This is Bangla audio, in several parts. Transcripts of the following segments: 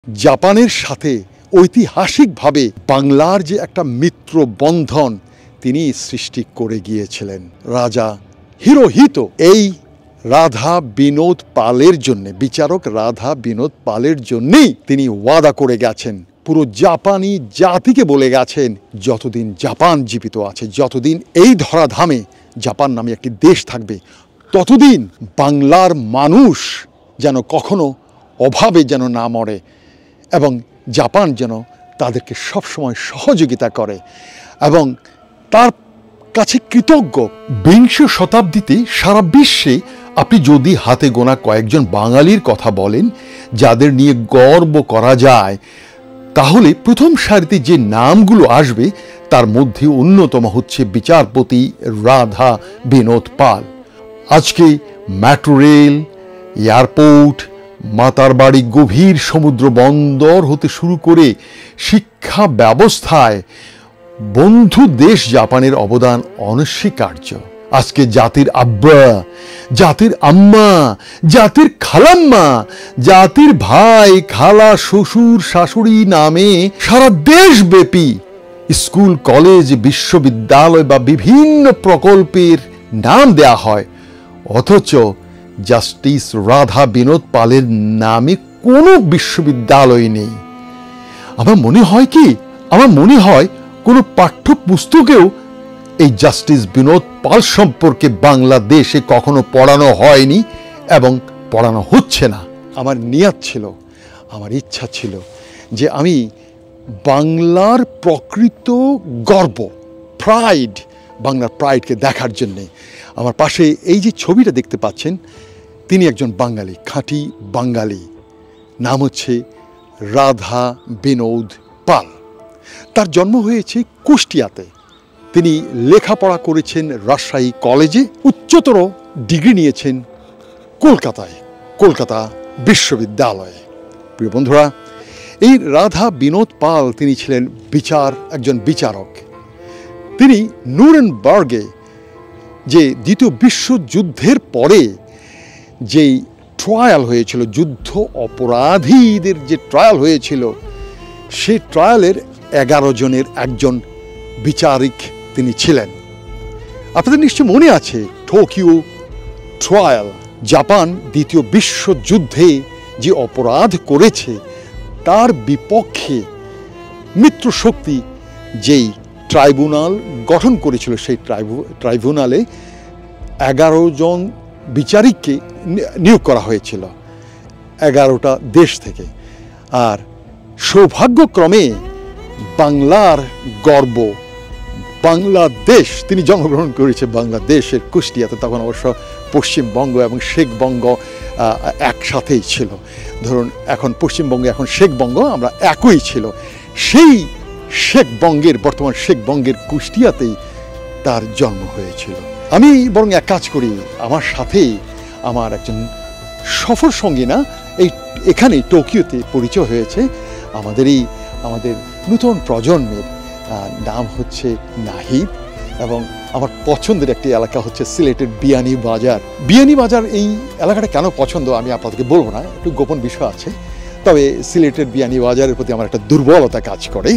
জাপানের সাথে ঐতিহাসিকভাবে বাংলার যে একটা মিত্র বন্ধন তিনি সৃষ্টি করে গিয়েছিলেন রাজা হিরোহিতো। এই রাধা বিনোদ পালের জন্য, বিচারক রাধা বিনোদ পালের জন্যই তিনি ওয়াদা করে গেছেন, পুরো জাপানি জাতিকে বলে গেছেন, যতদিন জাপান জীবিত আছে, যতদিন এই ধরাধামে জাপান নামে একটি দেশ থাকবে, ততদিন বাংলার মানুষ যেন কখনো অভাবে যেন না মরে এবং জাপান যেন তাদেরকে সবসময় সহযোগিতা করে এবং তার কাছে কৃতজ্ঞ। বিংশ শতাব্দীতে সারা বিশ্বে আপনি যদি হাতে গোনা কয়েকজন বাঙালির কথা বলেন যাদের নিয়ে গর্ব করা যায়, তাহলে প্রথম সারিতে যে নামগুলো আসবে তার মধ্যে অন্যতম হচ্ছে বিচারপতি রাধা বিনোদ পাল। আজকে মেট্রো রেল, এয়ারপোর্ট, মাতার বাড়ি, গভীর সমুদ্র বন্দর হতে শুরু করে শিক্ষা ব্যবস্থায় বন্ধু দেশ জাপানের অবদান অনস্বীকার্য। আজকে জাতির আব্বা, জাতির আম্মা, জাতির খালাম্মা, জাতির ভাই, খালা, শ্বশুর, শাশুড়ি নামে সারা দেশব্যাপী স্কুল, কলেজ, বিশ্ববিদ্যালয় বা বিভিন্ন প্রকল্পের নাম দেয়া হয়, অথচ জাস্টিস রাধা বিনোদ পালের নামে কোনো বিশ্ববিদ্যালয় নেই। আমার মনে হয় কোনো পাঠ্যপুস্তকেও এই জাস্টিস বিনোদ পাল সম্পর্কে বাংলাদেশে কখনো পড়ানো হয়নি এবং পড়ানো হচ্ছে না। আমার নিয়ত ছিল, আমার ইচ্ছা ছিল যে আমি বাংলার প্রকৃত গর্ব, প্রাইড, বাংলার প্রাইডকে দেখার জন্যে। আমার পাশে এই যে ছবিটা দেখতে পাচ্ছেন, তিনি একজন বাঙালি, খাঁটি বাঙালি, নাম হচ্ছে রাধা বিনোদ পাল। তার জন্ম হয়েছে কুষ্টিয়াতে। তিনি লেখাপড়া করেছেন রাজশাহী কলেজে, উচ্চতর ডিগ্রি নিয়েছেন কলকাতা বিশ্ববিদ্যালয়ে। প্রিয় বন্ধুরা, এই রাধা বিনোদ পাল তিনি ছিলেন একজন বিচারক। তিনি নুরেনবার্গে যে দ্বিতীয় বিশ্বযুদ্ধের পরে যেই ট্রায়াল হয়েছিল, যুদ্ধ অপরাধীদের যে ট্রায়াল হয়েছিল, সেই ট্রায়ালের 11 জনের একজন বিচারিক তিনি ছিলেন। আপনাদের নিশ্চয় মনে আছে টোকিও ট্রায়াল। জাপান দ্বিতীয় বিশ্বযুদ্ধে যে অপরাধ করেছে তার বিপক্ষে মিত্রশক্তি যেই ট্রাইব্যুনাল গঠন করেছিল, সেই ট্রাইব্যুনালে 11 জন বিচারিককে নিয়োগ করা হয়েছিল 11টা দেশ থেকে। আর সৌভাগ্যক্রমে বাংলার গর্ব বাংলাদেশ, তিনি জন্মগ্রহণ করেছে বাংলাদেশের কুষ্টিয়াতে। তখন অবশ্য পশ্চিমবঙ্গ এবং শেখবঙ্গ একসাথেই ছিল। ধরুন এখন পশ্চিমবঙ্গ, এখন শেখবঙ্গ, আমরা একই ছিল। সেই বর্তমান শেখবঙ্গের কুষ্টিয়াতেই তার জন্ম হয়েছিল। আমি বরং এক কাজ করি, আমার সাথেই আমার একজন সফর সঙ্গী না, এখানে টোকিওতে পরিচয় হয়েছে আমাদের নূতন প্রজন্মের। নাম হচ্ছে নাহিদ এবং আমার পছন্দের একটি এলাকা হচ্ছে সিলেটের বিয়ানীবাজার। এই এলাকাটা কেন পছন্দ আমি আপনাদেরকে বলবো না, একটু গোপন বিষয় আছে। তবে সিলেটের বিয়ানীবাজারের প্রতি আমার একটা দুর্বলতা কাজ করে।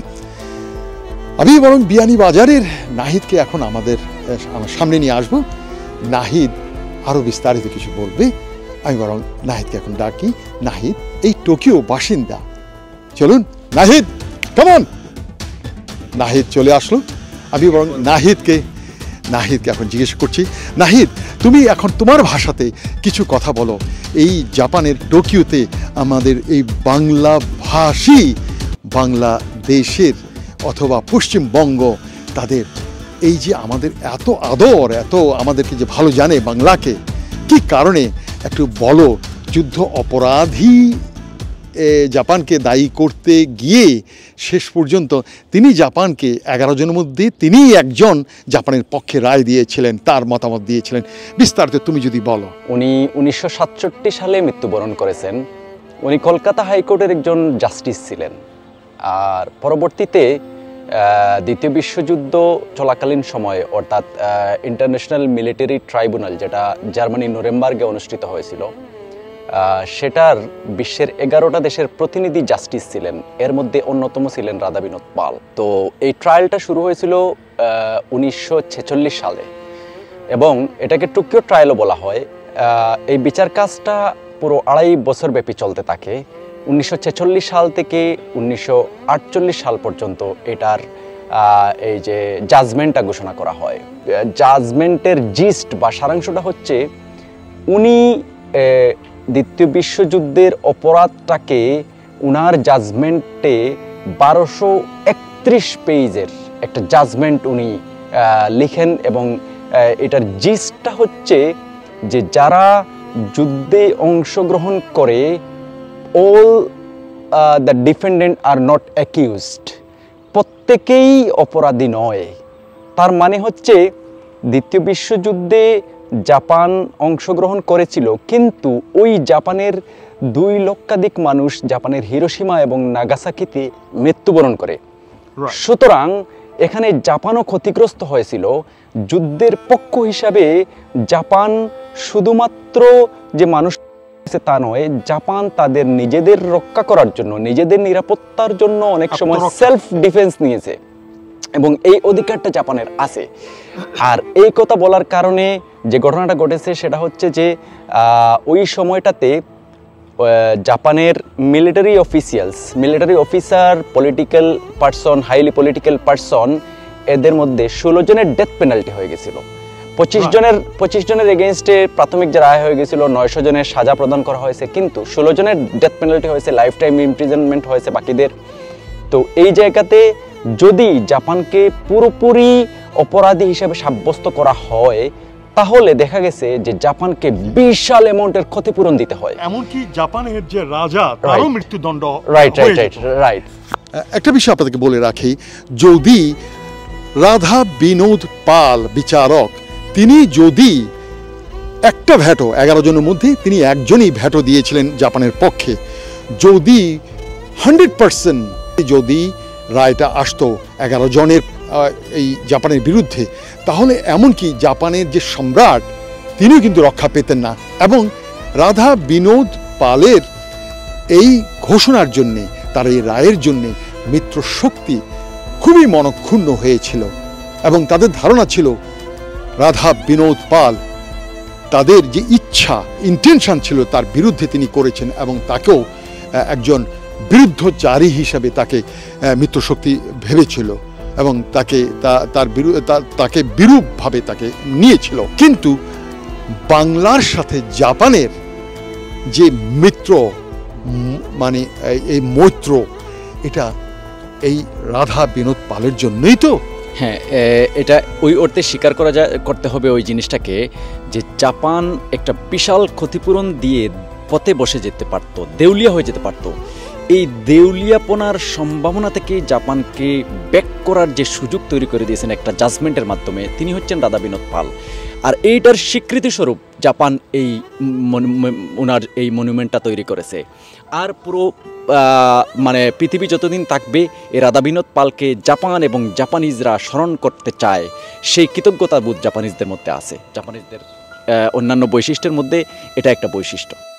আমি বরং বিয়ানীবাজারের নাহিদকে এখন আমার সামনে নিয়ে আসবো। নাহিদ আরও বিস্তারিত কিছু বলবে। আমি বরং নাহিদকে এখন ডাকি। নাহিদ এই টোকিও বাসিন্দা। চলুন নাহিদ, কেমন? নাহিদ চলে আসলো। আমি বরং নাহিদকে এখন জিজ্ঞেস করছি, নাহিদ তুমি এখন তোমার ভাষাতে কিছু কথা বলো। এই জাপানের টোকিওতে আমাদের এই বাংলাভাষী বাংলাদেশের অথবা পশ্চিমবঙ্গ, তাদের এই যে আমাদের এত আদর, এত আমাদেরকে যে ভালো জানে বাংলাকে, কি কারণে একটু বলো। যুদ্ধ অপরাধী জাপানকে দায়ী করতে গিয়ে শেষ পর্যন্ত তিনি জাপানকে 11 জনের মধ্যে তিনি একজন জাপানের পক্ষে রায় দিয়েছিলেন, তার মতামত দিয়েছিলেন। বিস্তারিত তুমি যদি বলো। উনি 1967 সালে মৃত্যুবরণ করেছেন। উনি কলকাতা হাইকোর্টের একজন জাস্টিস ছিলেন। আর পরবর্তীতে দ্বিতীয় বিশ্বযুদ্ধ চলাকালীন সময়ে, অর্থাৎ ইন্টারন্যাশনাল মিলিটারি ট্রাইব্যুনাল, যেটা জার্মানি নুরেমবার্গে অনুষ্ঠিত হয়েছিল, সেটার বিশ্বের 11টা দেশের প্রতিনিধি জাস্টিস ছিলেন, এর মধ্যে অন্যতম ছিলেন রাধা বিনোদ পাল। তো এই ট্রায়ালটা শুরু হয়েছিল 1946 সালে এবং এটাকে টোকিও ট্রায়ালও বলা হয়। এই বিচার কাজটা পুরো 2.5 বছর ব্যাপী চলতে থাকে। 1946 সাল থেকে 1948 সাল পর্যন্ত এটার এই যে জাজমেন্টটা ঘোষণা করা হয়। জাজমেন্টের জিস্ট বা সারাংশটা হচ্ছে, উনি দ্বিতীয় বিশ্বযুদ্ধের অপরাধটাকে উনার জাজমেন্টে 1231 পেজের একটা জাজমেন্ট উনি লিখেন এবং এটার জিস্টটা হচ্ছে যে যারা যুদ্ধে অংশগ্রহণ করে all the defendant are not accused, প্রত্যেকেই অপরাধী নয়। তার মানে হচ্ছে দ্বিতীয় বিশ্বযুদ্ধে জাপান অংশগ্রহণ করেছিল, কিন্তু ওই জাপানের 2 লক্ষাধিক মানুষ জাপানের হিরোশিমা এবং নাগাসাকিতে মৃত্যুবরণ করে। সুতরাং এখানে জাপানও ক্ষতিগ্রস্ত হয়েছিল। যুদ্ধের পক্ষ হিসাবে জাপান শুধুমাত্র যে মানুষ তা নয়, জাপান তাদের নিজেদের রক্ষা করার জন্য, নিজেদের নিরাপত্তার জন্য অনেক সময় সেলফ ডিফেন্স নিয়েছে এবং এই অধিকারটা জাপানের আছে। আর এই কথা বলার কারণে যে ঘটনাটা ঘটেছে সেটা হচ্ছে যে ওই সময়টাতে জাপানের military officer, political person, highly political person, এদের মধ্যে 16 জনের ডেথ পেনাল্টি হয়ে গেছিল। 25 জনের এগেইনস্টে প্রাথমিক যে রায় হয়ে গেছিল, 900 জনের সাজা প্রদান করা হয়েছে, কিন্তু 16 জনের ডেথ পেনাল্টি হয়েছে, লাইফ টাইম ইমপ্রিজনমেন্ট হয়েছে বাকিদের। তো এই জায়গাতে যদি জাপানকে পুরোপুরি অপরাধী হিসেবে সাব্যস্ত করা হয়, তাহলে দেখা গেছে যে জাপানকে বিশাল অ্যামাউন্টের ক্ষতিপূরণ দিতে হয়। এমনকি জাপানের যে রাজা তারও মৃত্যুদণ্ড। রাইট। একটা বিষয় আপনাদেরকে বলে রাখি, যদি রাধা বিনোদ পাল বিচারক, তিনি যদি একটা ভ্যাটো 11 জনের মধ্যে তিনি একজনই ভ্যাটো দিয়েছিলেন জাপানের পক্ষে, যদি 100% যদি রায়টা আসতো 11 জনের এই জাপানের বিরুদ্ধে, তাহলে এমনকি জাপানের যে সম্রাট তিনিও কিন্তু রক্ষা পেতেন না। এবং রাধা বিনোদ পালের এই ঘোষণার জন্যে, তার এই রায়ের জন্যে মিত্র শক্তি খুবই মনক্ষুণ্ণ হয়েছিল এবং তাদের ধারণা ছিল রাধা বিনোদ পাল তাদের যে ইন্টেনশন ছিল তার বিরুদ্ধে তিনি করেছেন এবং তাকেও একজন বিরুদ্ধচারী হিসাবে তাকে মিত্রশক্তি ভেবেছিল এবং তাকে বিরূপভাবে তাকে নিয়েছিল। কিন্তু বাংলার সাথে জাপানের যে মিত্র, মানে এই মৈত্র, এটা এই রাধা বিনোদ পালের জন্যই তো। হ্যাঁ, এটা ওই অর্থে স্বীকার করতে হবে ওই জিনিসটাকে, যে জাপান একটা বিশাল ক্ষতিপূরণ দিয়ে পথে বসে যেতে পারতো, দেউলিয়া হয়ে যেতে পারতো। এই দেউলিয়াপনার সম্ভাবনা থেকে জাপানকে ব্যাক করার যে সুযোগ তৈরি করে দিয়েছেন একটা জাজমেন্টের মাধ্যমে, তিনি হচ্ছেন রাধা বিনোদ পাল। আর এইটার স্বীকৃতিস্বরূপ জাপান ওনার এই মনুমেন্টটা তৈরি করেছে। আর পুরো মানে পৃথিবী যতদিন থাকবে এই রাধা বিনোদ পালকে জাপান এবং জাপানিজরা স্মরণ করতে চায়, সেই কৃতজ্ঞতাবোধ জাপানিজদের মধ্যে আছে। জাপানিজদের অন্যান্য বৈশিষ্ট্যের মধ্যে এটা একটা বৈশিষ্ট্য।